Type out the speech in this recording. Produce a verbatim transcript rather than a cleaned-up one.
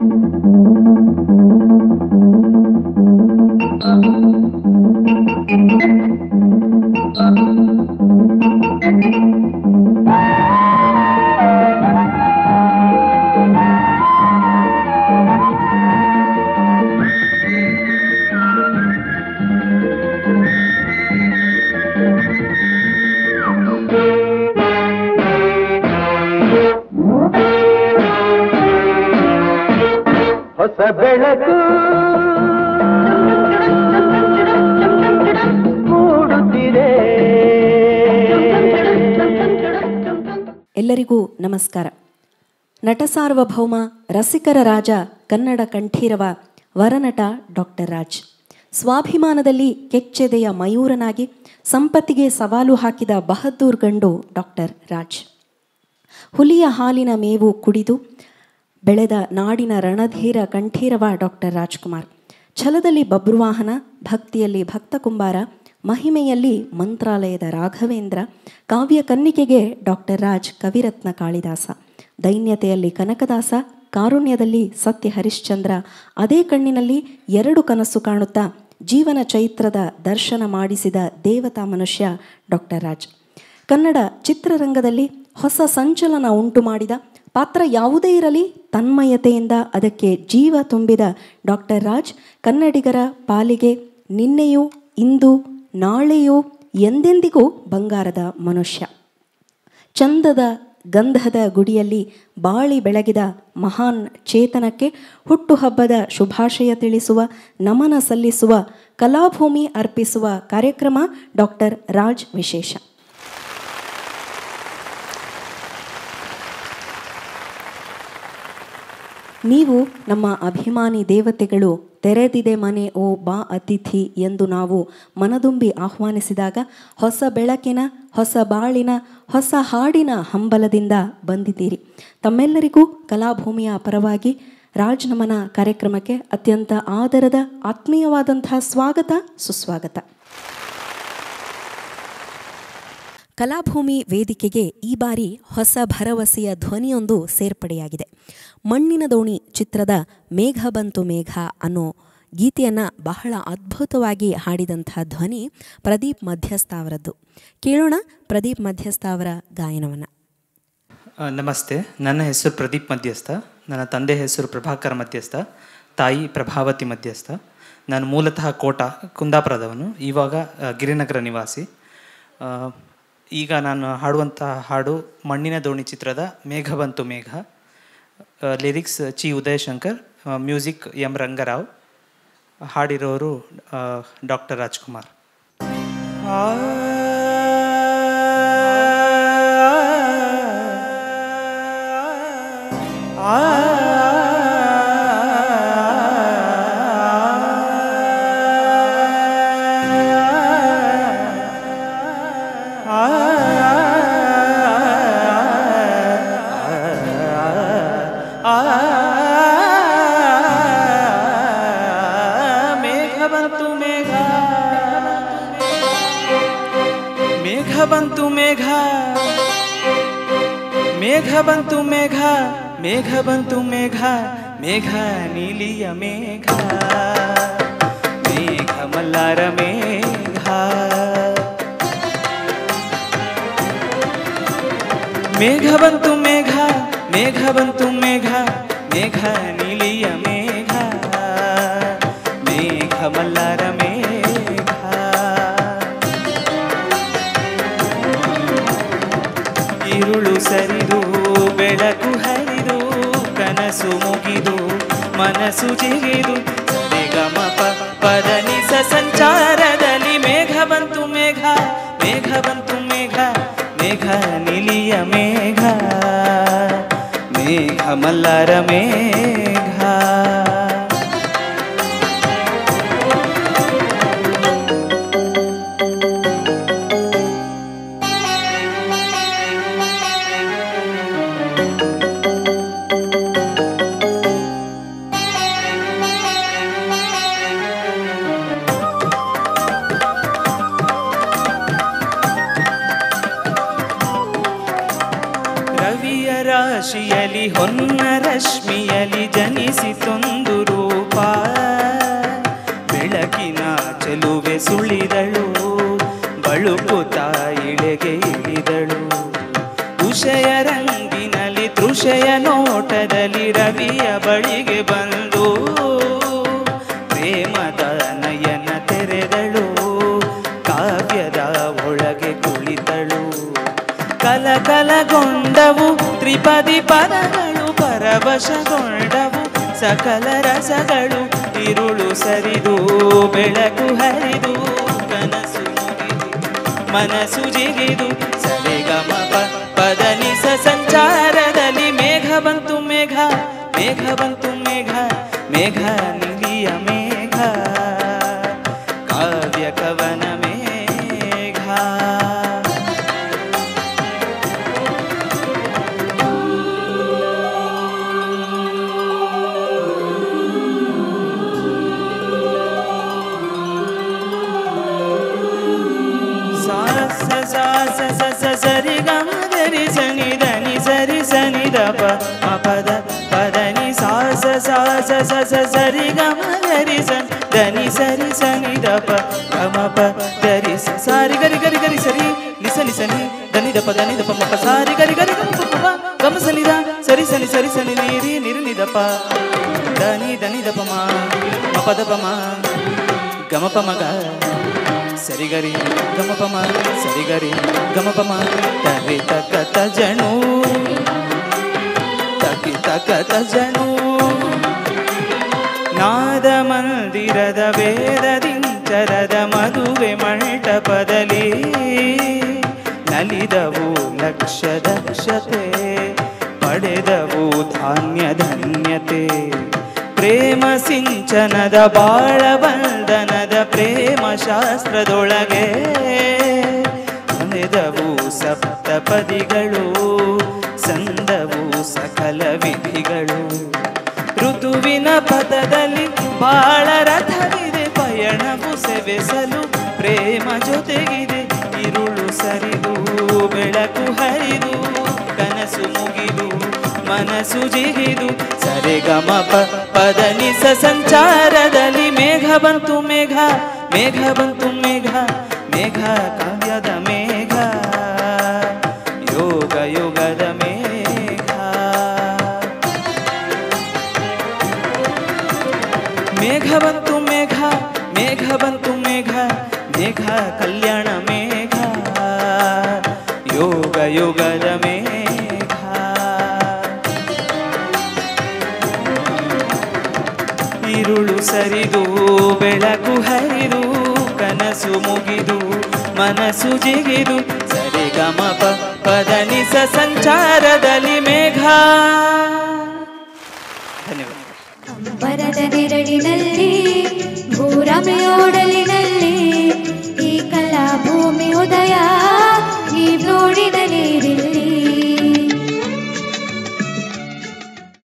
ಬೆಳಕು ಮೂಡುತ್ತಿದೆ. ಎಲ್ಲರಿಗೂ ನಮಸ್ಕಾರ. ನಟ ಸಾರ್ವಭೌಮ, ರಸಿಕರ ರಾಜ, ಕನ್ನಡ ಕಂಠೀರವ, ವರನಟ ಡಾಕ್ಟರ್ ರಾಜ್. ಸ್ವಾಭಿಮಾನದಲ್ಲಿ ಕೆಚ್ಚೆದೆಯ ಮಯೂರನಾಗಿ ಸಂಪತ್ತಿಗೆ ಸವಾಲು ಹಾಕಿದ ಬಹದ್ದೂರ್ ಗಂಡು ಡಾಕ್ಟರ್ ರಾಜ್. ಹುಲಿಯ ಹಾಲಿನ ಮೇವು ಕುಡಿದು ಬೆಳೆದ ನಾಡಿನ ರಣಧೀರ ಕಂಠೀರವ ಡಾಕ್ಟರ್ ರಾಜ್ಕುಮಾರ್. ಛಲದಲ್ಲಿ ಬಬ್ರುವಾಹನ, ಭಕ್ತಿಯಲ್ಲಿ ಭಕ್ತ ಕುಂಬಾರ, ಮಹಿಮೆಯಲ್ಲಿ ಮಂತ್ರಾಲಯದ ರಾಘವೇಂದ್ರ, ಕಾವ್ಯ ಕನ್ನಿಕೆಗೆ ಡಾಕ್ಟರ್ ರಾಜ್ ಕವಿರತ್ನ ಕಾಳಿದಾಸ, ದೈನ್ಯತೆಯಲ್ಲಿ ಕನಕದಾಸ, ಕಾರುಣ್ಯದಲ್ಲಿ ಸತ್ಯ ಹರಿಶ್ಚಂದ್ರ, ಅದೇ ಕಣ್ಣಿನಲ್ಲಿ ಎರಡು ಕನಸು ಕಾಣುತ್ತಾ ಜೀವನ ಚೈತ್ರದ ದರ್ಶನ ಮಾಡಿಸಿದ ದೇವತಾ ಮನುಷ್ಯ ಡಾಕ್ಟರ್ ರಾಜ್. ಕನ್ನಡ ಚಿತ್ರರಂಗದಲ್ಲಿ ಹೊಸ ಸಂಚಲನ ಉಂಟು ಮಾಡಿದ, ಪಾತ್ರ ಯಾವುದೇ ಇರಲಿ ತನ್ಮಯತೆಯಿಂದ ಅದಕ್ಕೆ ಜೀವ ತುಂಬಿದ ಡಾಕ್ಟರ್ ರಾಜ್ ಕನ್ನಡಿಗರ ಪಾಲಿಗೆ ನಿನ್ನೆಯೂ ಇಂದು ನಾಳೆಯೂ ಎಂದೆಂದಿಗೂ ಬಂಗಾರದ ಮನುಷ್ಯ. ಚಂದದ ಗಂಧದ ಗುಡಿಯಲ್ಲಿ ಬಾಳಿ ಬೆಳಗಿದ ಮಹಾನ್ ಚೇತನಕ್ಕೆ ಹುಟ್ಟುಹಬ್ಬದ ಶುಭಾಶಯ ತಿಳಿಸುವ, ನಮನ ಸಲ್ಲಿಸುವ, ಕಲಾಭೂಮಿ ಅರ್ಪಿಸುವ ಕಾರ್ಯಕ್ರಮ ಡಾಕ್ಟರ್ ರಾಜ್ ವಿಶೇಷ. ನೀವು ನಮ್ಮ ಅಭಿಮಾನಿ ದೇವತೆಗಳು, ತೆರೆದಿದೆ ಮನೆ ಓ ಬಾ ಅತಿಥಿ ಎಂದು ನಾವು ಮನದುಂಬಿ ಆಹ್ವಾನಿಸಿದಾಗ ಹೊಸ ಬೆಳಕಿನ, ಹೊಸ ಬಾಳಿನ, ಹೊಸ ಹಾಡಿನ ಹಂಬಲದಿಂದ ಬಂದಿದ್ದೀರಿ. ತಮ್ಮೆಲ್ಲರಿಗೂ ಕಲಾಭೂಮಿಯ ಪರವಾಗಿ ರಾಜ್ ನಮನ ಕಾರ್ಯಕ್ರಮಕ್ಕೆ ಅತ್ಯಂತ ಆದರದ ಆತ್ಮೀಯವಾದಂತಹ ಸ್ವಾಗತ, ಸುಸ್ವಾಗತ. ಕಲಾಭೂಮಿ ವೇದಿಕೆಗೆ ಈ ಬಾರಿ ಹೊಸ ಭರವಸೆಯ ಧ್ವನಿಯೊಂದು ಸೇರ್ಪಡೆಯಾಗಿದೆ. ಮಣ್ಣಿನ ದೋಣಿ ಚಿತ್ರದ ಮೇಘ ಬಂತು ಮೇಘ ಅನ್ನೋ ಗೀತೆಯನ್ನು ಬಹಳ ಅದ್ಭುತವಾಗಿ ಹಾಡಿದಂಥ ಧ್ವನಿ ಪ್ರದೀಪ್ ಮಧ್ಯಸ್ಥ ಅವರದ್ದು. ಕೇಳೋಣ ಪ್ರದೀಪ್ ಮಧ್ಯಸ್ಥ ಅವರ ಗಾಯನವನ್ನು. ನಮಸ್ತೆ, ನನ್ನ ಹೆಸರು ಪ್ರದೀಪ್ ಮಧ್ಯಸ್ಥ. ನನ್ನ ತಂದೆ ಹೆಸರು ಪ್ರಭಾಕರ ಮಧ್ಯಸ್ಥ, ತಾಯಿ ಪ್ರಭಾವತಿ ಮಧ್ಯಸ್ಥ. ನಾನು ಮೂಲತಃ ಕೋಟ ಕುಂದಾಪುರದವನು, ಇವಾಗ ಗಿರಿನಗರ ನಿವಾಸಿ. ಈಗ ನಾನು ಹಾಡುವಂಥ ಹಾಡು ಮಣ್ಣಿನ ದೋಣಿ ಚಿತ್ರದ ಮೇಘ ಬಂತು ಮೇಘ. Lyrics Chi Udayashankar, music M Rangarao, ಹಾಡಿರೋರು ಡಾಕ್ಟರ್ ರಾಜ್ಕುಮಾರ್. ಮೇಘ ಬಂತು ಮೇಘ, ಮೇಘ ಬಂತು ಮೇಘ, ಮೇಘ ನೀಲಿಯ ಮೇಘ, ಮೇಘ ಮಲ್ಲಾರ ಮೇಘ. ಮೇಘ ಬಂತು ಮೇಘ, ಮೇಘ ಬಂತು ಮೇಘ, ಮೇಘ ನೀಲಿಯ ಮೇಘ, ಮೇಘ ಮಲ್ಲಾರ ಮೇಘ. ಇರುಳು ಸರಿದು ಬೆಳಕು ಹರಿದು ಕನಸು ಮುಗಿದು ಮನಸ್ಸು ಜಿಗಿದು ನಿಗಮ ಪದನಿಸ ಸಂಚಾರದಲ್ಲಿ ಮೇಘ ಬಂತು ಮೇಘ, ಮೇಘ ಬಂತು ಮೇಘ, ಮೇಘ ನಿಲಿಯ ಮೇಘ, ಮೇಘ ಮಲ್ಲಾರ ಮೇಘ. ರಾಶಿಯಲಿ ಹೊನ್ನ ರಶ್ಮಿಯಲಿ ಜನಿಸಿತು ಬಳಿಗೆ ಬಂದು ಪ್ರೇಮದ ನಯನ ತೆರೆದಳು, ಕಾವ್ಯದ ಒಳಗೆ ಕುಳಿತಳು. ಕಲಕಲಗೊಂಡವು ತ್ರಿಪದಿ ಪದಗಳು, ಪರವಶಗೊಂಡವು ಸಕಲ ರಸಗಳು. ಇರುಳು ಸರಿದು ಬೆಳಕು ಹರಿದು, ಕನಸು ಮುಗಿದು ಮನಸ್ಸು ಜಿಗಿದು. ಸರಿಗಮ ಪದನಿಸ ಸಂಚಾರದಲ್ಲಿ ಮೇಘ ಬಂತು ಮೇಘ, ಮೇಘ ಬಂತು ಮೇಘ, ಮೇಘ ನಿಲಿಯ ಮೇಘ, ಕಾವ್ಯ ಕವನ ಮೇಘ. ಸರಿ ಗಮ ಗರಿ ಸನಿ ಧನಿ ಸರಿ ಸನಿ ದಪ ಪದ ಪದನಿ ಸಾಸ ಸಾಸ ಸಸ ಸರಿ ಗಮ ಗರಿ ಸನ್ ಧನಿ ಸರಿ ಸನಿ ದಪ ಗಮ ಪ ಗರಿ ಸಾರಿ ಗರಿ ಗರಿ ಗರಿ ಸರಿ ನಿಸ ನಿಸನಿ ಧನಿ ದಪ ಧನಿ ದಪ ಮಪ ಸಾರಿ ಗರಿ ಗರಿ ಗಮ ಪಪ ಗಮ ಸನಿ ದ ಸರಿ ಸನಿ ಸರಿ ಸನಿ ನೀರಿ ನಿರು ನಿದಪ ಧನಿ ಧನಿ ದಪ ಮ ಮಪ ದಪ ಮ ಗಮ ಪ ಮಗ ಸರಿ ಗರಿ ಗಮ ಪಮ ಸರಿ ಗರಿ ಗಮ ಪಮ ತರಿ ತಕ ತಜಣು ತಕಿ ತಕ ತಜಣು. ನಾದ ಮಂದಿರದ ವೇದದಿಂಚರದ ಮದುವೆ ಮಂಟಪದಲ್ಲಿ ನಲಿದವು ಲಕ್ಷ ದಕ್ಷತೆ, ಪಡೆದವು ಧಾನ್ಯ ಧನ್ಯತೆ. ಪ್ರೇಮ ಸಿಂಚನದ ಬಾಳ ಬಂಧನದ ಪ್ರೇಮ ಶಾಸ್ತ್ರದೊಳಗೆ ಹೊನೆದವು ಸಪ್ತಪದಿಗಳು, ಸಂದವು ಸಕಲ ವಿಧಿಗಳು. ಋತುವಿನ ಪಥದಲ್ಲಿ ಬಾಳ ರಥವಿದೆ, ಪಯಣವು ಸೆವೆಸಲು ಪ್ರೇಮ ಜೊತೆಗಿದೆ. ಇರುಳು ಸರಿದು ಬೆಳಕು ಹರಿದು, ಕನಸು ಮುಗಿದು ಮನಸ್ಸು ಜಿಗಿದು. ಸರಿಗಮ ಪ ಪದನಿಸ ಸಂಚಾರದಲ್ಲಿ ಮೇಘ ಬಂತು ಮೇಘ, ಮೇಘ ಬಂತು ಮೇಘ, ಮೇಘ ಕಾವ್ಯದ ಮೇಘ, ಯೋಗ ಯೋಗದ ಮೇಘ. ಮೇಘ ಬಂತು ಮೇಘ, ಮೇಘ ಬಂತು ಮೇಘ, ಮೇಘ ಕಲ್ಯಾಣ ಮೇಘ, ಯೋಗ ಯೋಗದ ಮೇಘ. ಇರುಳು ಸರಿದು ಬೆಳಕು ಹರಿದು, ಕನಸು ಮುಗಿದು ಮನಸ್ಸು ಜಿಗಿದು. ಸರಿಗಮ ಪ ಪದನಿಸ ಸಂಚಾರದಲ್ಲಿ ಮೇಘ. ಧನ್ಯವಾದ.